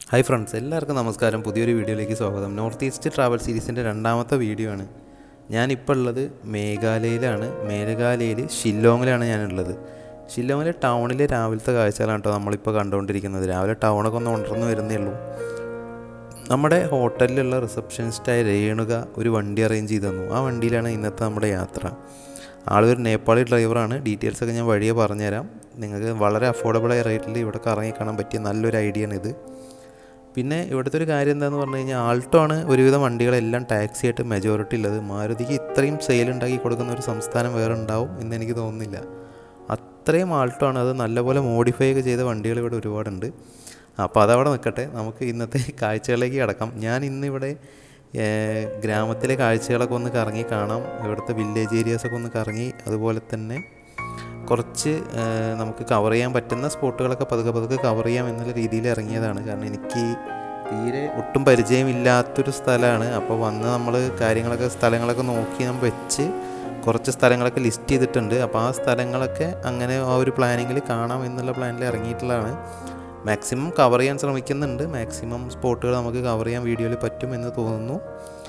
Hi friends, എല്ലാവർക്കും നമസ്കാരം. പുതിയൊരു വീഡിയോയിലേക്ക് സ്വാഗതം. നോർത്ത് ഈസ്റ്റ് ട്രാവൽ സീരീസിൻ്റെ രണ്ടാമത്തെ വീഡിയോ ആണ്. ഞാനിപ്പോൾ ഉള്ളത് മേഘാലയയിലാണ്. മേഘാലയയിൽ ഷില്ലോങ്ങിലാണ് ഞാനുള്ളത്. ഷില്ലോങ്ങിലെ ടൗണിലെ രാവിലത്തെ കാഴ്ചകളാണ് കേട്ടോ നമ്മളിപ്പോൾ കണ്ടുകൊണ്ടിരിക്കുന്നത്. രാവിലെ ടൗണൊക്കെ ഒന്ന് ഉണർന്ന് വരുന്നേ ഉള്ളൂ. നമ്മുടെ ഹോട്ടലിലുള്ള റിസപ്ഷനിസ്റ്റായ രേണുക ഒരു വണ്ടി അറേഞ്ച് ചെയ്ത് തന്നു. ആ വണ്ടിയിലാണ് ഇന്നത്തെ നമ്മുടെ യാത്ര. ആളൊരു നേപ്പാളി ഡ്രൈവറാണ്. ഡീറ്റെയിൽസൊക്കെ ഞാൻ വഴിയെ പറഞ്ഞുതരാം. നിങ്ങൾക്ക് വളരെ അഫോർഡബിളായ റേറ്റിൽ ഇവിടെ കറങ്ങി കാണാൻ പറ്റിയ നല്ലൊരു ഐഡിയ ആണ് ഇത്. പിന്നെ ഇവിടുത്തെ ഒരു കാര്യം എന്താണെന്ന് പറഞ്ഞു കഴിഞ്ഞാൽ, ആൾട്ടോ ആണ് ഒരുവിധം വണ്ടികളെല്ലാം ടാക്സി ആയിട്ട് മെജോറിറ്റി ഉള്ളത്. മാരുതിക്ക് ഇത്രയും സെയിൽ ഉണ്ടാക്കി കൊടുക്കുന്ന ഒരു സംസ്ഥാനം വേറെ ഉണ്ടാവും എന്ന് എനിക്ക് തോന്നുന്നില്ല. അത്രയും ആൾട്ടോ ആണ്. അത് നല്ലപോലെ മോഡിഫൈ ഒക്കെ ചെയ്ത വണ്ടികൾ ഇവിടെ ഒരുപാടുണ്ട്. അപ്പോൾ അതവിടെ നിൽക്കട്ടെ, നമുക്ക് ഇന്നത്തെ കാഴ്ചകളിലേക്ക് കിടക്കാം. ഞാൻ ഇന്നിവിടെ ഗ്രാമത്തിലെ കാഴ്ചകളൊക്കെ ഒന്ന് കറങ്ങി കാണാം. ഇവിടുത്തെ വില്ലേജ് ഏരിയാസൊക്കെ ഒന്ന് കറങ്ങി, അതുപോലെ തന്നെ കുറച്ച് നമുക്ക് കവർ ചെയ്യാൻ പറ്റുന്ന സ്പോട്ടുകളൊക്കെ പതുക്കെ കവർ ചെയ്യാം എന്നുള്ള രീതിയിൽ ഇറങ്ങിയതാണ്. കാരണം എനിക്ക് തീരെ ഒട്ടും പരിചയമില്ലാത്തൊരു സ്ഥലമാണ്. അപ്പോൾ വന്ന് നമ്മൾ സ്ഥലങ്ങളൊക്കെ നോക്കി നമ്മൾ വെച്ച് കുറച്ച് സ്ഥലങ്ങളൊക്കെ ലിസ്റ്റ് ചെയ്തിട്ടുണ്ട്. അപ്പോൾ ആ സ്ഥലങ്ങളൊക്കെ അങ്ങനെ ആ ഒരു പ്ലാനിങ്ങിൽ കാണാം എന്നുള്ള പ്ലാനിൽ ഇറങ്ങിയിട്ടുള്ളതാണ്. മാക്സിമം കവർ ചെയ്യാൻ ശ്രമിക്കുന്നുണ്ട്. മാക്സിമം സ്പോട്ടുകൾ നമുക്ക് കവർ ചെയ്യാൻ വീഡിയോയിൽ പറ്റും എന്ന് തോന്നുന്നു.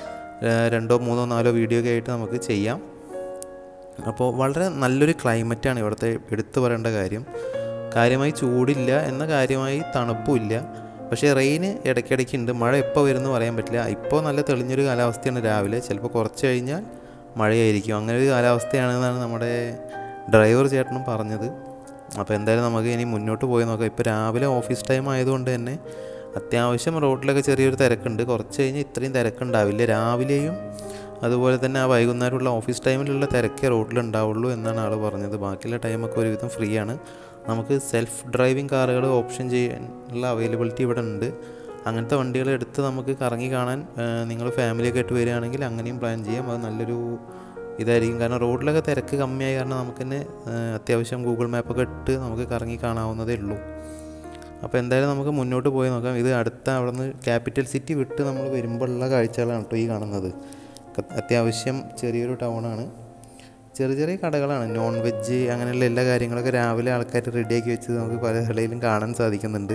2, 3, 4 വീഡിയോ ഒക്കെ ആയിട്ട് നമുക്ക് ചെയ്യാം. അപ്പോൾ വളരെ നല്ലൊരു ക്ലൈമറ്റാണ് ഇവിടുത്തെ. എടുത്തു പറയേണ്ട കാര്യം, കാര്യമായി ചൂടില്ല എന്ന കാര്യമായി തണുപ്പുമില്ല. പക്ഷേ റെയിന് ഇടയ്ക്കിടയ്ക്ക് ഉണ്ട്. മഴ എപ്പോൾ വരുമെന്ന് പറയാൻ പറ്റില്ല. ഇപ്പോൾ നല്ല തെളിഞ്ഞൊരു കാലാവസ്ഥയാണ് രാവിലെ. ചിലപ്പോൾ കുറച്ച് കഴിഞ്ഞാൽ മഴയായിരിക്കും. അങ്ങനെ ഒരു കാലാവസ്ഥയാണെന്നാണ് നമ്മുടെ ഡ്രൈവർ ചേട്ടനും പറഞ്ഞത്. അപ്പോൾ എന്തായാലും നമുക്ക് ഇനി മുന്നോട്ട് പോയി നോക്കാം. ഇപ്പോൾ രാവിലെ ഓഫീസ് ടൈം ആയതുകൊണ്ട് തന്നെ അത്യാവശ്യം റോഡിലൊക്കെ ചെറിയൊരു തിരക്കുണ്ട്. കുറച്ച് കഴിഞ്ഞാൽ ഇത്രയും തിരക്കുണ്ടാവില്ല. രാവിലെയും അതുപോലെ തന്നെ ആ വൈകുന്നേരമുള്ള ഓഫീസ് ടൈമിലുള്ള തിരക്കേ റോഡിലുണ്ടാവുള്ളൂ എന്നാണ് ആൾ പറഞ്ഞത്. ബാക്കിയുള്ള ടൈമൊക്കെ ഒരുവിധം ഫ്രീ ആണ്. നമുക്ക് സെൽഫ് ഡ്രൈവിംഗ് കാറുകൾ ഓപ്ഷൻ ചെയ്യാനുള്ള അവൈലബിലിറ്റി ഇവിടെ ഉണ്ട്. അങ്ങനത്തെ വണ്ടികൾ എടുത്ത് നമുക്ക് കറങ്ങി കാണാൻ നിങ്ങൾ ഫാമിലിയൊക്കെ ആയിട്ട് വരികയാണെങ്കിൽ അങ്ങനെയും പ്ലാൻ ചെയ്യാം. അത് നല്ലൊരു ഇതായിരിക്കും. കാരണം റോഡിലൊക്കെ തിരക്ക് കമ്മിയായ കാരണം നമുക്ക് തന്നെ അത്യാവശ്യം ഗൂഗിൾ മാപ്പൊക്കെ ഇട്ട് നമുക്ക് കറങ്ങി കാണാവുന്നതേ ഉള്ളൂ. അപ്പോൾ എന്തായാലും നമുക്ക് മുന്നോട്ട് പോയി നോക്കാം. ഇത് അടുത്ത അവിടെ നിന്ന് ക്യാപിറ്റൽ സിറ്റി വിട്ട് നമ്മൾ വരുമ്പോഴുള്ള കാഴ്ചകളാണ് കേട്ടോ ഈ കാണുന്നത്. അത്യാവശ്യം ചെറിയൊരു ടൗണാണ്. ചെറിയ കടകളാണ്. നോൺ വെജ് അങ്ങനെയുള്ള എല്ലാ കാര്യങ്ങളൊക്കെ രാവിലെ ആൾക്കാർ റെഡിയാക്കി വെച്ച് നമുക്ക് പല കടയിലും കാണാൻ സാധിക്കുന്നുണ്ട്.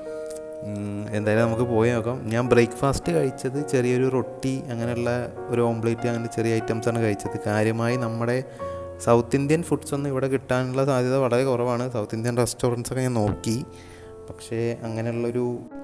എന്തായാലും നമുക്ക് പോയി നോക്കാം. ഞാൻ ബ്രേക്ക്ഫാസ്റ്റ് കഴിച്ചത് ചെറിയൊരു റൊട്ടി, അങ്ങനെയുള്ള ഒരു ഓംപ്ലേറ്റ്, അങ്ങനെ ചെറിയ ഐറ്റംസാണ് കഴിച്ചത്. കാര്യമായി നമ്മുടെ സൗത്ത് ഇന്ത്യൻ ഫുഡ്സ് ഒന്നും ഇവിടെ കിട്ടാനുള്ള സാധ്യത വളരെ കുറവാണ്. സൗത്ത് ഇന്ത്യൻ റെസ്റ്റോറൻറ്റ്സൊക്കെ ഞാൻ നോക്കി. പക്ഷേ അങ്ങനെയുള്ളൊരു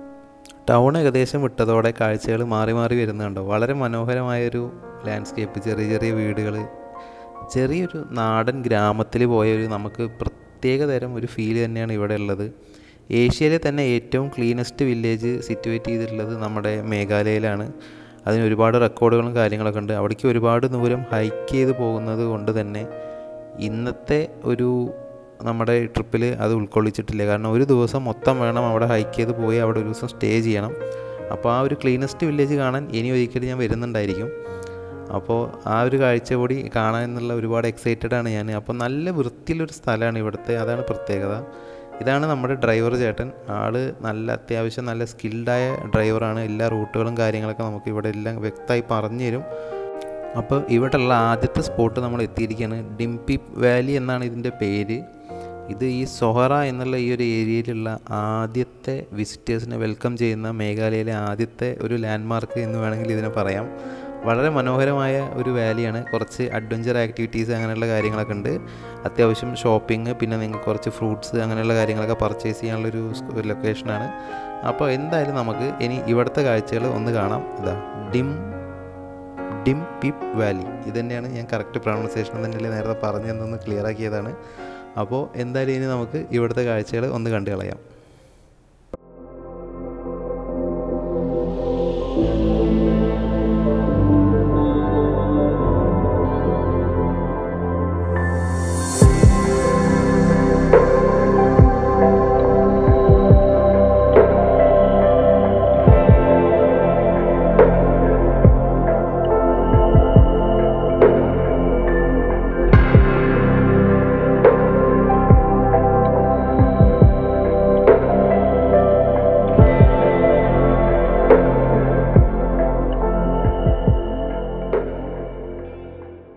ടൗൺ ഏകദേശം വിട്ടതോടെ കാഴ്ചകൾ മാറി വരുന്നുണ്ടോ. വളരെ മനോഹരമായൊരു ലാൻഡ്സ്കേപ്പ്, ചെറിയ വീടുകൾ, ചെറിയൊരു നാടൻ ഗ്രാമത്തിൽ പോയൊരു നമുക്ക് പ്രത്യേക തരം ഒരു ഫീൽ തന്നെയാണ് ഇവിടെ ഉള്ളത്. ഏഷ്യയിലെ തന്നെ ഏറ്റവും ക്ലീനസ്റ്റ് വില്ലേജ് സിറ്റുവേറ്റ് ചെയ്തിട്ടുള്ളത് നമ്മുടെ മേഘാലയയിലാണ്. അതിന് ഒരുപാട് റെക്കോർഡുകളും കാര്യങ്ങളൊക്കെ ഉണ്ട്. അവിടേക്ക് ഒരുപാട് ദൂരം ഹൈക്ക് ചെയ്ത് പോകുന്നത് കൊണ്ട് തന്നെ ഇന്നത്തെ ഒരു നമ്മുടെ ട്രിപ്പിൽ അത് ഉൾക്കൊള്ളിച്ചിട്ടില്ല. കാരണം ഒരു ദിവസം മൊത്തം വേണം അവിടെ ഹൈക്ക് ചെയ്ത് പോയി അവിടെ ഒരു ദിവസം സ്റ്റേ ചെയ്യണം. അപ്പോൾ ആ ഒരു ക്ലീനസ്റ്റ് വില്ലേജ് കാണാൻ ഇനി ഒരിക്കലും ഞാൻ വരുന്നുണ്ടായിരിക്കും. അപ്പോൾ ആ ഒരു കാഴ്ച കൂടി കാണാൻ എന്നുള്ള ഒരുപാട് എക്സൈറ്റഡ് ആണ് ഞാൻ. അപ്പോൾ നല്ല വൃത്തിയിലൊരു സ്ഥലമാണ് ഇവിടുത്തെ, അതാണ് പ്രത്യേകത. ഇതാണ് നമ്മുടെ ഡ്രൈവർ ചേട്ടൻ. ആൾ അത്യാവശ്യം നല്ല സ്കിൽഡായ ഡ്രൈവറാണ്. എല്ലാ റൂട്ടുകളും കാര്യങ്ങളൊക്കെ നമുക്ക് ഇവിടെ എല്ലാം വ്യക്തമായി പറഞ്ഞു തരും. അപ്പോൾ ഇവിടെയുള്ള ആദ്യത്തെ സ്പോട്ട് നമ്മൾ എത്തിയിരിക്കുകയാണ്. ഡിംപിപ്പ് വാലി എന്നാണ് ഇതിൻ്റെ പേര്. ഇത് ഈ സൊഹറ എന്നുള്ള ഈ ഒരു ഏരിയയിലുള്ള ആദ്യത്തെ വിസിറ്റേഴ്സിനെ വെൽക്കം ചെയ്യുന്ന മേഘാലയയിലെ ആദ്യത്തെ ഒരു ലാൻഡ്മാർക്ക് എന്ന് വേണമെങ്കിൽ ഇതിനെ പറയാം. വളരെ മനോഹരമായ ഒരു വാലിയാണ്. കുറച്ച് അഡ്വഞ്ചർ ആക്ടിവിറ്റീസ് അങ്ങനെയുള്ള കാര്യങ്ങളൊക്കെ ഉണ്ട്. അത്യാവശ്യം ഷോപ്പിംഗ്, പിന്നെ നിങ്ങൾക്ക് കുറച്ച് ഫ്രൂട്ട്സ് അങ്ങനെയുള്ള കാര്യങ്ങളൊക്കെ പർച്ചേസ് ചെയ്യാനുള്ളൊരു ലൊക്കേഷനാണ്. അപ്പോൾ എന്തായാലും നമുക്ക് ഇനി ഇവിടുത്തെ കാഴ്ചകൾ ഒന്ന് കാണാം. ഇതാ ഡിംപിപ്പ് വാലി. ഇത് തന്നെയാണ്, ഞാൻ കറക്റ്റ് പ്രൊണൗൺസിയേഷൻ തന്നെയല്ലേ നേരത്തെ പറഞ്ഞതെന്നൊന്ന് ക്ലിയർ ആക്കിയതാണ്. അപ്പോൾ എന്തായാലും ഇനി നമുക്ക് ഇവിടുത്തെ കാഴ്ചകൾ ഒന്ന് കണ്ടു കളയാം.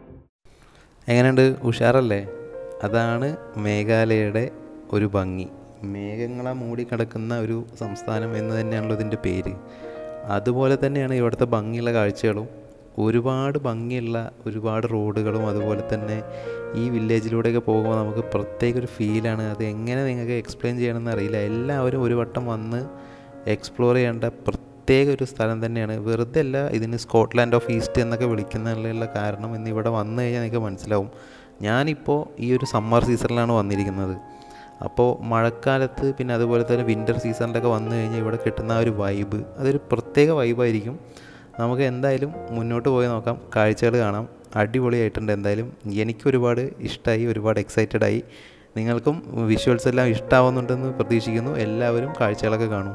എങ്ങനെയുണ്ട്? ഉഷാറല്ലേ? അതാണ് മേഘാലയയുടെ ഒരു ഭംഗി. മേഘങ്ങളെ മൂടിക്കിടക്കുന്ന ഒരു സംസ്ഥാനം എന്ന് തന്നെയാണല്ലോ ഇതിൻ്റെ പേര്. അതുപോലെ തന്നെയാണ് ഇവിടുത്തെ ഭംഗിയുള്ള കാഴ്ചകളും. ഒരുപാട് ഭംഗിയുള്ള ഒരുപാട് റോഡുകളും അതുപോലെ തന്നെ ഈ വില്ലേജിലൂടെയൊക്കെ പോകുമ്പോൾ നമുക്ക് പ്രത്യേക ഒരു ഫീലാണ്. അത് എങ്ങനെ നിങ്ങൾക്ക് എക്സ്പ്ലെയിൻ ചെയ്യണമെന്ന് അറിയില്ല. എല്ലാവരും ഒരു വട്ടം വന്ന് എക്സ്പ്ലോർ ചെയ്യേണ്ട പ്രത്യേക ഒരു സ്ഥലം തന്നെയാണ്. വെറുതെ അല്ല ഇതിന് സ്കോട്ട്ലാൻഡ് ഓഫ് ഈസ്റ്റ് എന്നൊക്കെ വിളിക്കുന്നതിനുള്ള കാരണം എന്ന് ഇവിടെ വന്നു കഴിഞ്ഞാൽ നിങ്ങൾക്ക് മനസ്സിലാവും. ഞാനിപ്പോൾ ഈ ഒരു സമ്മർ സീസണിലാണ് വന്നിരിക്കുന്നത്. അപ്പോൾ മഴക്കാലത്ത് പിന്നെ അതുപോലെ തന്നെ വിൻ്റർ സീസണിലൊക്കെ വന്നു കഴിഞ്ഞാൽ ഇവിടെ കിട്ടുന്ന ആ ഒരു വൈബ് അതൊരു പ്രത്യേക വൈബായിരിക്കും. നമുക്ക് എന്തായാലും മുന്നോട്ട് പോയി നോക്കാം, കാഴ്ചകൾ കാണാം. അടിപൊളിയായിട്ടുണ്ട്. എന്തായാലും എനിക്കൊരുപാട് ഇഷ്ടമായി, ഒരുപാട് എക്സൈറ്റഡായി. നിങ്ങൾക്കും വിഷ്വൽസ് എല്ലാം ഇഷ്ടമാവുന്നുണ്ടെന്ന് പ്രതീക്ഷിക്കുന്നു. എല്ലാവരും കാഴ്ചകളൊക്കെ കാണും.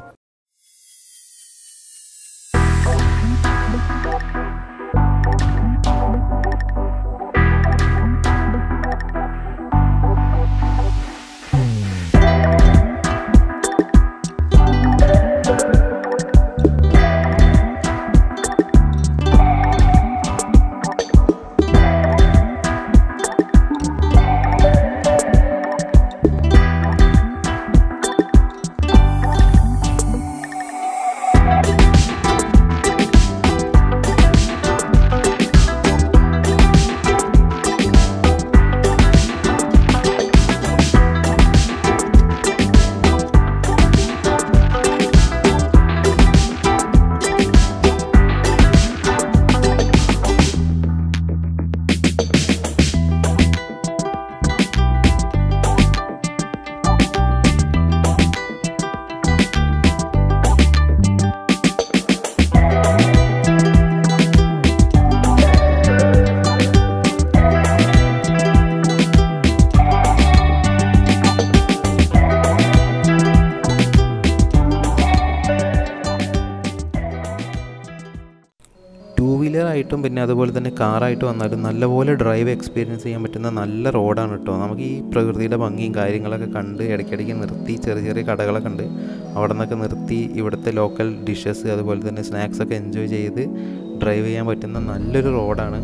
ടൂ വീലറായിട്ടും പിന്നെ അതുപോലെ തന്നെ കാറായിട്ട് വന്നാലും നല്ലപോലെ ഡ്രൈവ് എക്സ്പീരിയൻസ് ചെയ്യാൻ പറ്റുന്ന നല്ല റോഡാണ് കേട്ടോ. നമുക്ക് ഈ പ്രകൃതിയുടെ ഭംഗിയും കാര്യങ്ങളൊക്കെ കണ്ട് ഇടയ്ക്കിടയ്ക്ക് നിർത്തി ചെറിയ ചെറിയ കടകളൊക്കെ ഉണ്ട്, അവിടെ നിന്നൊക്കെ നിർത്തി ഇവിടുത്തെ ലോക്കൽ ഡിഷസ് അതുപോലെ തന്നെ സ്നാക്സൊക്കെ എൻജോയ് ചെയ്ത് ഡ്രൈവ് ചെയ്യാൻ പറ്റുന്ന നല്ലൊരു റോഡാണ്.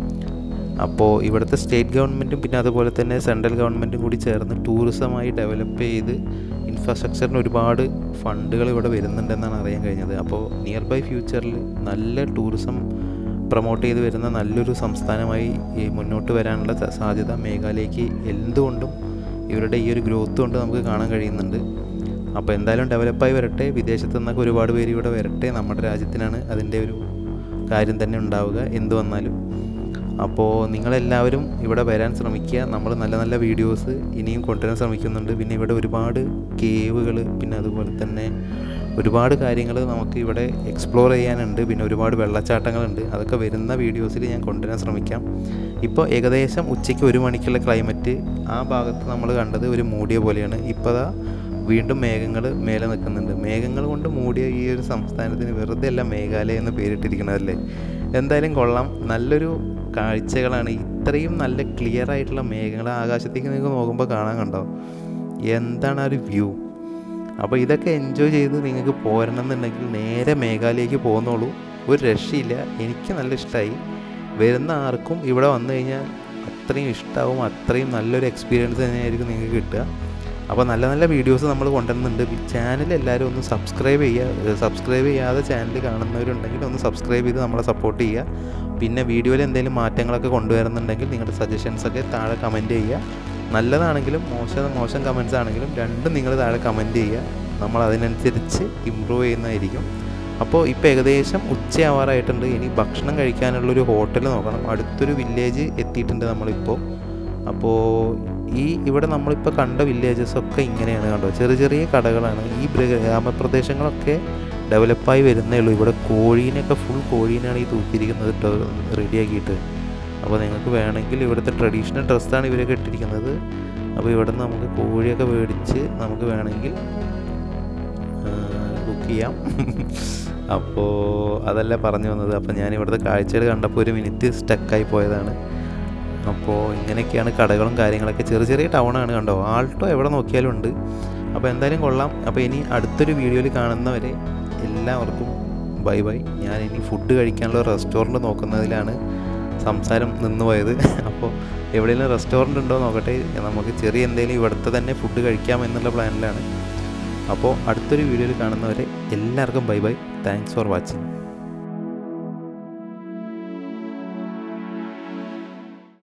അപ്പോൾ ഇവിടുത്തെ സ്റ്റേറ്റ് ഗവൺമെൻറ്റും പിന്നെ അതുപോലെ തന്നെ സെൻട്രൽ ഗവൺമെൻറ്റും കൂടി ചേർന്ന് ടൂറിസമായി ഡെവലപ്പ് ചെയ്ത് ഇൻഫ്രാസ്ട്രക്ചറിന് ഒരുപാട് ഫണ്ടുകൾ ഇവിടെ വരുന്നുണ്ടെന്നാണ് അറിയാൻ കഴിഞ്ഞത്. അപ്പോൾ നിയർ ബൈ ഫ്യൂച്ചറിൽ നല്ല ടൂറിസം പ്രൊമോട്ട് ചെയ്ത് വരുന്ന നല്ലൊരു സംസ്ഥാനമായി മുന്നോട്ട് വരാനുള്ള സാധ്യത മേഘാലയയ്ക്ക് എന്തുകൊണ്ടും ഇവരുടെ ഈ ഒരു ഗ്രോത്ത് കൊണ്ട് നമുക്ക് കാണാൻ കഴിയുന്നുണ്ട്. അപ്പോൾ എന്തായാലും ഡെവലപ്പായി വരട്ടെ, വിദേശത്തു നിന്നൊക്കെ ഒരുപാട് പേര് ഇവിടെ വരട്ടെ. നമ്മുടെ രാജ്യത്തിനാണ് അതിൻ്റെ ഒരു കാര്യം തന്നെ ഉണ്ടാവുക എന്തു വന്നാലും. അപ്പോൾ നിങ്ങളെല്ലാവരും ഇവിടെ വരാൻ ശ്രമിക്കുക. നമ്മൾ നല്ല നല്ല വീഡിയോസ് ഇനിയും കൊണ്ടുവരാൻ ശ്രമിക്കുന്നുണ്ട്. പിന്നെ ഇവിടെ ഒരുപാട് കേവുകൾ പിന്നെ അതുപോലെ തന്നെ ഒരുപാട് കാര്യങ്ങൾ നമുക്ക് ഇവിടെ എക്സ്പ്ലോർ ചെയ്യാനുണ്ട്. പിന്നെ ഒരുപാട് വെള്ളച്ചാട്ടങ്ങളുണ്ട്. അതൊക്കെ വരുന്ന വീഡിയോസിൽ ഞാൻ കൊണ്ടുവരാൻ ശ്രമിക്കാം. ഇപ്പോൾ ഏകദേശം ഉച്ചയ്ക്ക് 1 മണിക്കുള്ള ക്ലൈമറ്റ് ആ ഭാഗത്ത് നമ്മൾ കണ്ടത് ഒരു മൂടിയ പോലെയാണ്. ഇപ്പോൾ വീണ്ടും മേഘങ്ങൾ മേലെ നിൽക്കുന്നുണ്ട്. മേഘങ്ങൾ കൊണ്ട് മൂടിയ ഈ ഒരു സംസ്ഥാനത്തിന് വെറുതെ അല്ല മേഘാലയ എന്ന് പേരിട്ടിരിക്കണതല്ലേ. എന്തായാലും കൊള്ളാം, നല്ലൊരു കാഴ്ചകളാണ്. ഇത്രയും നല്ല ക്ലിയർ ആയിട്ടുള്ള മേഘങ്ങൾ ആകാശത്തേക്ക് നിങ്ങൾക്ക് നോക്കുമ്പോൾ കാണാൻ കണ്ടോ, എന്താണ് ആ ഒരു വ്യൂ. അപ്പോൾ ഇതൊക്കെ എൻജോയ് ചെയ്ത് നിങ്ങൾക്ക് പോരണം എന്നുണ്ടെങ്കിൽ നേരെ മേഘാലയയ്ക്ക് പോകുന്നുള്ളൂ, ഒരു രക്ഷയില്ല. എനിക്ക് നല്ല ഇഷ്ടമായി. വരുന്ന ആർക്കും ഇവിടെ വന്നു കഴിഞ്ഞാൽ അത്രയും ഇഷ്ടമാവും, അത്രയും നല്ലൊരു എക്സ്പീരിയൻസ് തന്നെയായിരിക്കും നിങ്ങൾക്ക് കിട്ടുക. അപ്പോൾ നല്ല നല്ല വീഡിയോസ് നമ്മൾ കൊണ്ടുവരുന്നുണ്ട്. ചാനൽ എല്ലാവരും ഒന്ന് സബ്സ്ക്രൈബ് ചെയ്യുക. സബ്സ്ക്രൈബ് ചെയ്യാതെ ചാനൽ കാണുന്നവരുണ്ടെങ്കിൽ ഒന്ന് സബ്സ്ക്രൈബ് ചെയ്ത് നമ്മളെ സപ്പോർട്ട് ചെയ്യുക. പിന്നെ വീഡിയോയിൽ എന്തെങ്കിലും മാറ്റങ്ങളൊക്കെ കൊണ്ടുവരുന്നുണ്ടെങ്കിൽ നിങ്ങളുടെ സജഷൻസൊക്കെ താഴെ കമൻറ്റ് ചെയ്യുക. നല്ലതാണെങ്കിലും മോശം കമൻറ്റ്സ് ആണെങ്കിലും രണ്ടും നിങ്ങൾ താഴെ കമൻറ്റ് ചെയ്യുക. നമ്മൾ അതിനനുസരിച്ച് ഇമ്പ്രൂവ് ചെയ്യുന്നതായിരിക്കും. അപ്പോൾ ഇപ്പോൾ ഏകദേശം ഉച്ചയാവാറായിട്ടുണ്ട്. ഇനി ഭക്ഷണം കഴിക്കാനുള്ളൊരു ഹോട്ടൽ നോക്കണം. അടുത്തൊരു വില്ലേജ് എത്തിയിട്ടുണ്ട് നമ്മളിപ്പോൾ. അപ്പോൾ ഇവിടെ നമ്മളിപ്പോൾ കണ്ട വില്ലേജസൊക്കെ ഇങ്ങനെയാണ് കണ്ടോ, ചെറിയ ചെറിയ കടകളാണ്. ഈ ഗ്രാമപ്രദേശങ്ങളൊക്കെ ഡെവലപ്പായി വരുന്നേ ഉള്ളൂ. ഇവിടെ കോഴീനെയൊക്കെ ഫുൾ കോഴീനാണ് ഈ തൂക്കിയിരിക്കുന്നത് കേട്ടോ, റെഡിയാക്കിയിട്ട്. അപ്പോൾ നിങ്ങൾക്ക് വേണമെങ്കിൽ ഇവിടുത്തെ ട്രഡീഷണൽ ഡ്രസ്സാണ് ഇവരൊക്കെ ഇട്ടിരിക്കുന്നത്. അപ്പോൾ ഇവിടെ നിന്ന് നമുക്ക് കോഴിയൊക്കെ മേടിച്ച് നമുക്ക് വേണമെങ്കിൽ കുക്ക് ചെയ്യാം. അപ്പോൾ അതല്ല പറഞ്ഞു വന്നത്. അപ്പോൾ ഞാൻ ഇവിടുത്തെ കാഴ്ചകൾ കണ്ടപ്പോൾ 1 മിനിറ്റ് സ്റ്റക്കായി പോയതാണ്. അപ്പോൾ ഇങ്ങനെയൊക്കെയാണ് കടകളും കാര്യങ്ങളൊക്കെ. ചെറിയ ചെറിയ ടൗണാണ് കണ്ടോ, ആൾട്ടോ എവിടെ നോക്കിയാലും ഉണ്ട്. അപ്പോൾ എന്തായാലും കൊള്ളാം. അപ്പോൾ ഇനി അടുത്തൊരു വീഡിയോയിൽ കാണുന്നവരെ എല്ലാവർക്കും ബൈ ബൈ. ഞാൻ ഇനി ഫുഡ് കഴിക്കാനുള്ള റെസ്റ്റോറൻറ്റ് നോക്കുന്നതിലാണ്. സംസാരം നിന്ന് പോയത്. അപ്പോൾ എവിടെയെങ്കിലും റെസ്റ്റോറൻറ്റ് ഉണ്ടോ നോക്കട്ടെ, നമുക്ക് ചെറിയ എന്തെങ്കിലും ഇവിടുത്തെ തന്നെ ഫുഡ് കഴിക്കാമെന്നുള്ള പ്ലാനിലാണ്. അപ്പോൾ അടുത്തൊരു വീഡിയോയിൽ കാണുന്നവരെ എല്ലാവർക്കും bye bye. Thanks for watching.